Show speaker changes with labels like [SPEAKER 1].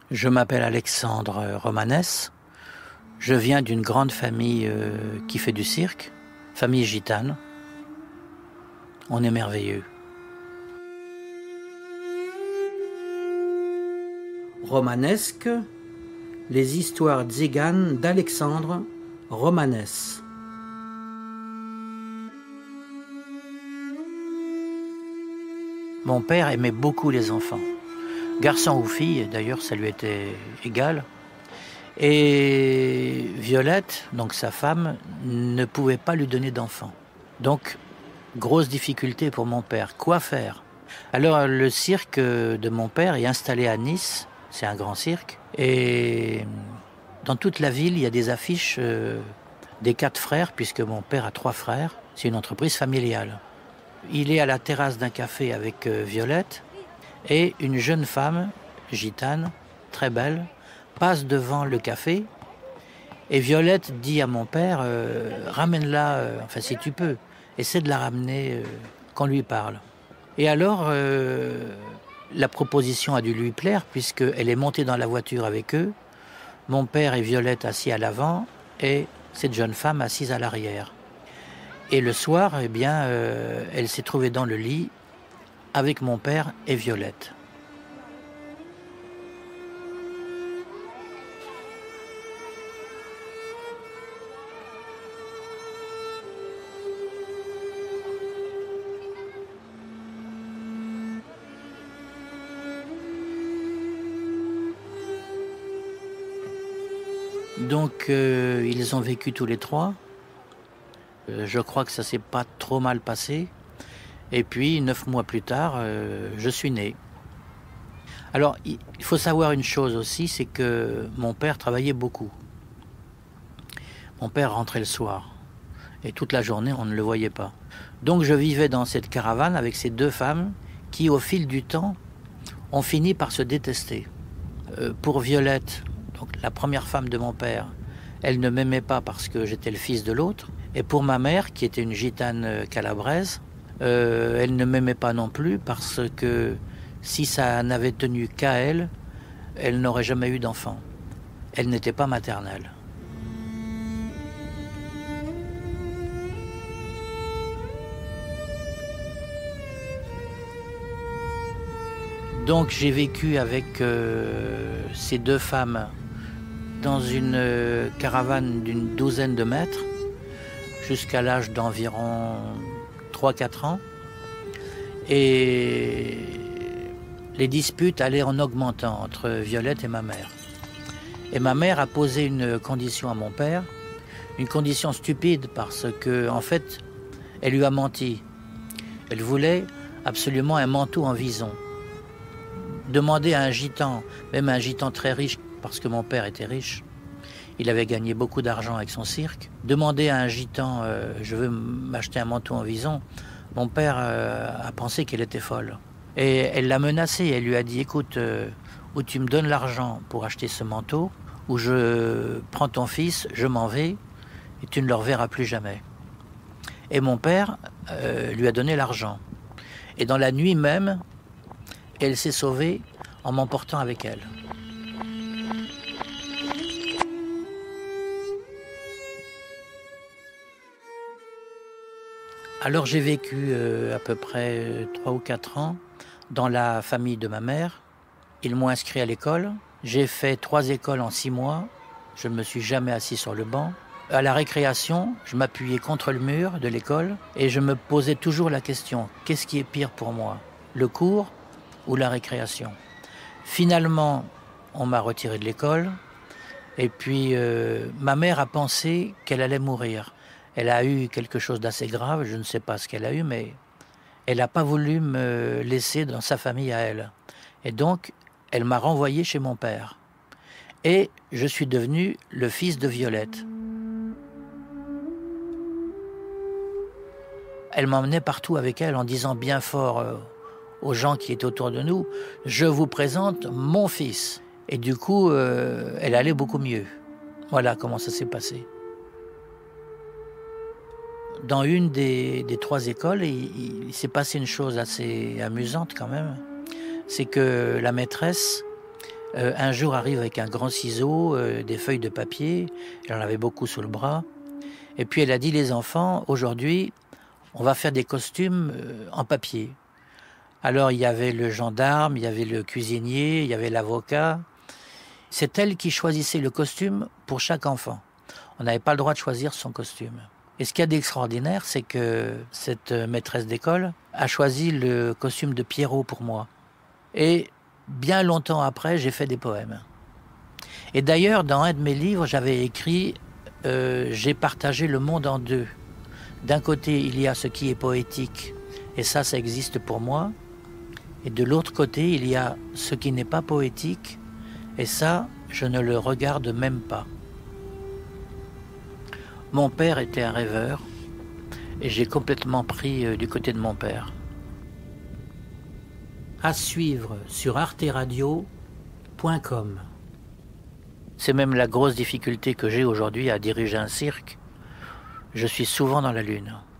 [SPEAKER 1] Je m'appelle Alexandre Romanès. Je viens d'une grande famille qui fait du cirque, famille gitane. On est merveilleux. Romanesque, les histoires tziganes d'Alexandre Romanès. Mon père aimait beaucoup les enfants. Garçon ou fille, d'ailleurs ça lui était égal. Et Violette, donc sa femme, ne pouvait pas lui donner d'enfant. Donc, grosse difficulté pour mon père. Quoi faire? Alors, le cirque de mon père est installé à Nice. C'est un grand cirque. Et dans toute la ville, il y a des affiches des 4 frères, puisque mon père a 3 frères. C'est une entreprise familiale. Il est à la terrasse d'un café avec Violette. Et une jeune femme, gitane, très belle, passe devant le café. Et Violette dit à mon père, ramène-la, enfin si tu peux, essaie de la ramener, qu'on lui parle. Et alors, la proposition a dû lui plaire, puisqu'elle est montée dans la voiture avec eux, mon père et Violette assis à l'avant, et cette jeune femme assise à l'arrière. Et le soir, eh bien, elle s'est trouvée dans le lit avec mon père et Violette. Donc, ils ont vécu tous les 3. Je crois que ça s'est pas trop mal passé. Et puis, 9 mois plus tard, je suis né. Alors, il faut savoir une chose aussi, c'est que mon père travaillait beaucoup. Mon père rentrait le soir. Et toute la journée, on ne le voyait pas. Donc, je vivais dans cette caravane avec ces 2 femmes qui, au fil du temps, ont fini par se détester. Pour Violette, donc la première femme de mon père, elle ne m'aimait pas parce que j'étais le fils de l'autre. Et pour ma mère, qui était une gitane calabraise, elle ne m'aimait pas non plus parce que si ça n'avait tenu qu'à elle, elle n'aurait jamais eu d'enfant. Elle n'était pas maternelle. Donc j'ai vécu avec ces 2 femmes dans une caravane d'une 12aine de mètres jusqu'à l'âge d'environ 3-4 ans. Et les disputes allaient en augmentant entre Violette et ma mère. Et ma mère a posé une condition à mon père, une condition stupide parce que, en fait, elle lui a menti. Elle voulait absolument un manteau en vison. Demander à un gitan, même un gitan très riche, parce que mon père était riche, il avait gagné beaucoup d'argent avec son cirque, demander à un gitan, je veux m'acheter un manteau en vison, mon père a pensé qu'elle était folle. Et elle l'a menacée, elle lui a dit, écoute, ou tu me donnes l'argent pour acheter ce manteau, ou je prends ton fils, je m'en vais, et tu ne le reverras plus jamais. Et mon père lui a donné l'argent. Et dans la nuit même, elle s'est sauvée en m'emportant avec elle. Alors j'ai vécu à peu près 3 ou 4 ans dans la famille de ma mère. Ils m'ont inscrit à l'école. J'ai fait 3 écoles en 6 mois. Je ne me suis jamais assis sur le banc. À la récréation, je m'appuyais contre le mur de l'école et je me posais toujours la question, qu'est-ce qui est pire pour moi, le cours ou la récréation? Finalement, on m'a retiré de l'école et puis ma mère a pensé qu'elle allait mourir. Elle a eu quelque chose d'assez grave, je ne sais pas ce qu'elle a eu, mais elle n'a pas voulu me laisser dans sa famille à elle. Et donc, elle m'a renvoyé chez mon père. Et je suis devenu le fils de Violette. Elle m'emmenait partout avec elle en disant bien fort aux gens qui étaient autour de nous, « Je vous présente mon fils ». Et du coup, elle allait beaucoup mieux. Voilà comment ça s'est passé. Dans une des 3 écoles, il s'est passé une chose assez amusante quand même. C'est que la maîtresse Un jour arrive avec un grand ciseau, des feuilles de papier, elle en avait beaucoup sous le bras, et puis elle a dit: les enfants, aujourd'hui, on va faire des costumes en papier. Alors il y avait le gendarme, il y avait le cuisinier, il y avait l'avocat. C'est elle qui choisissait le costume pour chaque enfant. On n'avait pas le droit de choisir son costume. Et ce qu'il y a d'extraordinaire, c'est que cette maîtresse d'école a choisi le costume de Pierrot pour moi. Et bien longtemps après, j'ai fait des poèmes. Et d'ailleurs, dans un de mes livres, j'avais écrit j'ai partagé le monde en deux. D'un côté, il y a ce qui est poétique, et ça existe pour moi. Et de l'autre côté, il y a ce qui n'est pas poétique, et ça, je ne le regarde même pas. Mon père était un rêveur, et j'ai complètement pris du côté de mon père. À suivre sur arteradio.com. C'est même la grosse difficulté que j'ai aujourd'hui à diriger un cirque. Je suis souvent dans la lune.